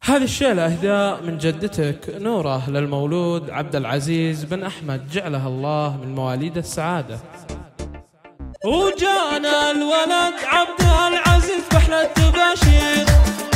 هذه الشيلة إهداء من جدتك نورة للمولود عبد العزيز بن أحمد، جعلها الله من مواليد السعادة. وجانا الولد عبد العزيز بأحلى التباشير،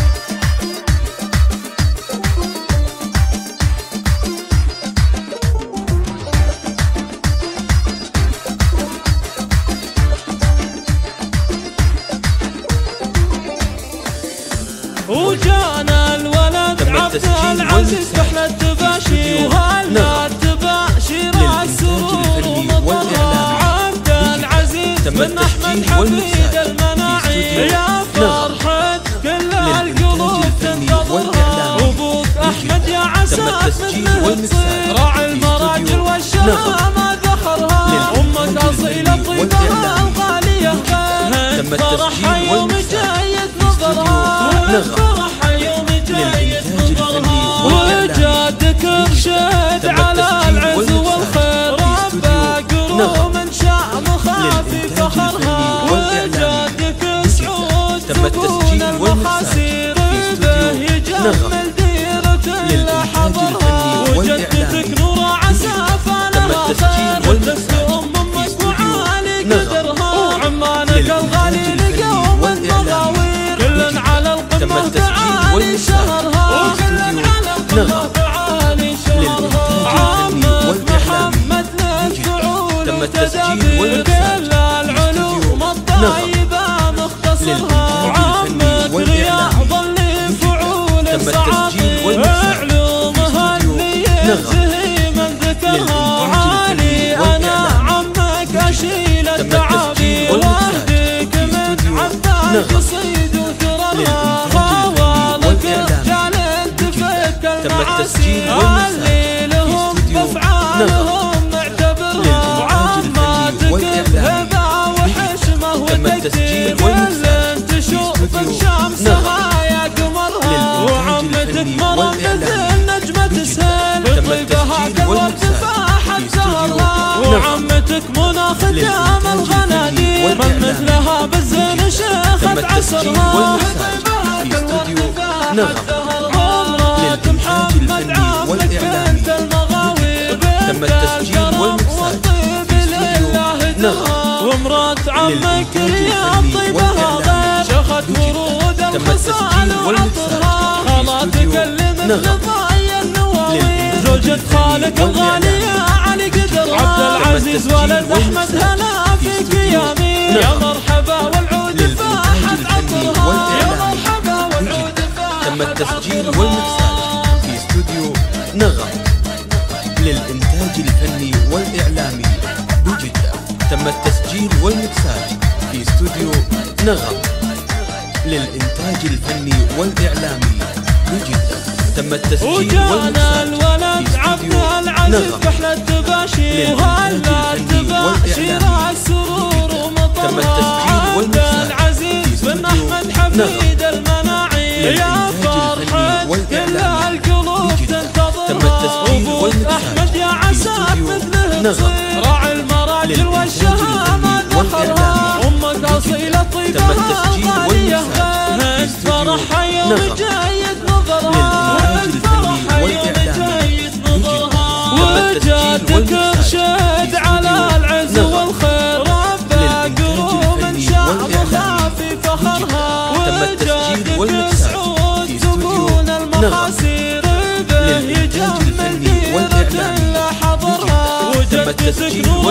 وجانا الولد عبد العزيز بأحلى التباشير، وهلا التباشير السرور ومطرها عبد العزيز بن أحمد حفيد المناعي، يا فرحة كل القلوب تنتظرها، وابوك أحمد يا عسى مثله تصير راعي المراجل والشهامة ذخرها، أمك أصيلة طيبها الغالية غير فرحها يوم جاية نظرها، فرحها يوم جاية نظرها، وجادك ارشد على العز والخير، ربى قروم من شاء مخافي فخرها، وجادك سعود سكون المخاسير به يجمل ديرة إلا حضرها، وجدتك نور عسافنا خير تسلم أمك وعالي قدرها، وعمانك الغالي لقوم المغاوير كل على القمة تعالي شهرها، وكل على القمة تعالي شهرها، عمك محمد للفعول تدابير كل العلوم الطيبة مختصرها، وعمك رياض اللي فعول الصعاطي علومها اللي ينتهي من ذكرها، وعالي أنا عمك أشيل التعابير واهديك من عباك صيد وثرها، خوالك رجال تفك المعاسير اللي لهم بأفعالهم معتبرها، وعماتك هبة وحشمة وتقدير كل تشوف شمسها يا قمرها، وعمتك مرة مثل نجمة سهل بطيبها كالورد فاحت زهرها، وعمتك مناخ دام الغنادير من مثلها بالزين شيخة عصرها، بطيبها كالورد فاحت زهرها، مرات محمد عمك بنت المغاوير بين الكرم والطيب لله درها، ومرات عمك رياض طيبها غير شخت ورود الخصال وعطرها، خالاتك اللي من ضايا النواوي زوجة خالك الغالية علي قدرها، عبد العزيز ولد أحمد هلا فيك يامين، يا مرحبا والعود فاحت عطرها، يا مرحبا والعود فاحت. تم التسجيل والمكساج في استوديو نغم للإنتاج الفني والإعلامي بجدة. تم التسجيل والمكساج في استوديو نغم للإنتاج الفني والإعلامي بجدة. تم التسجيل وجانا الولد عبد العزيز بأحلى التباشير، وهلا التباشير السرور ومطرها عبد العزيز بن أحمد حفيد المناعي، يا فرحة كل القلوب تنتظرها، وابوك أحمد يا عسى مثله تصير راعي المراجل والشهامة ذخرها، أمك أصيلة طيبها الغالية غير فرحها يوم جاية نظرها، فرحها يوم جاية نظرها، وجادك ارشد على العز والخير، ربى قروم من شاء مخافي فخرها، وجادك سعود سكون المخاسير به يجمل ديرة إلا حضرها، وجدتك نور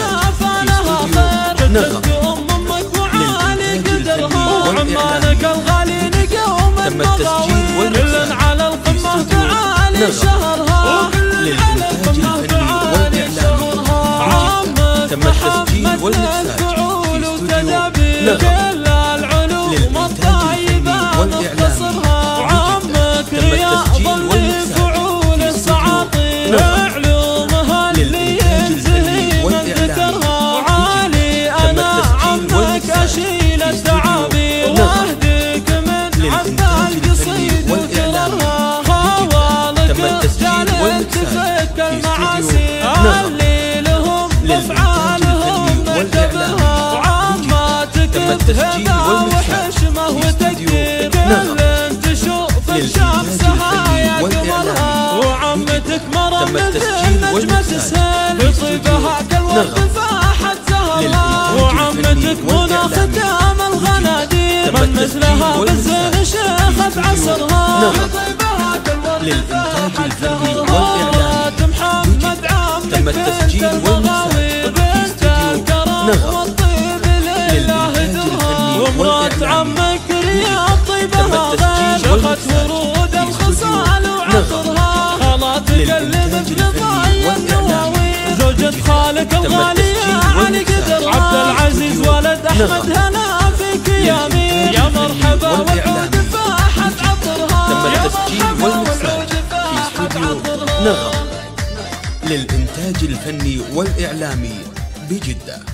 عسافنا خير تسلم أمك وعالي قدرها، وعمانك الغالي نقوم المغاوير كل على القمة تعالي شهرها، وكل على القمة تعالي شهرها، عمك محمد للفعول وتدابير كل العلوم الطيبة مختصرها، وعمك رياض اللي فعول الصعاطي علومها اللي ينتهي من ذكرها، وعالي أنا عمك أشيل التعابير واهديك من عباك صيد وثرها، خوالك رجال تفك المعاسير اللي لهم بأفعالهم معتبرها، وعماتك هبة وحشمة وتقدير كل تشوف الشمس وعمتك مرة تم مثل التسجيل نجمة والمكساج السيل في بطيبها كالورد فاحت زهرها وعمتك منى ختام الغنادير من مثلها بالزين شيخة عصرها بطيبها كالورد للإنتاج الفني والإعلامي محمد عمك تم التسجيل والمكساج في استوديو نغم لله درها ومرات عمك رياض طيبها شخت ورود الخصال وعطرها خالاتك اللي مثل ضاي النواوي زوجة خالك الغالية على قدرها عبد العزيز ولد احمد هلا فيك يا مين يا مرحبا والعود فاحت عطرها تم التسجيل والمكساج في استوديو نغم للإنتاج الفني والإعلامي بجدة.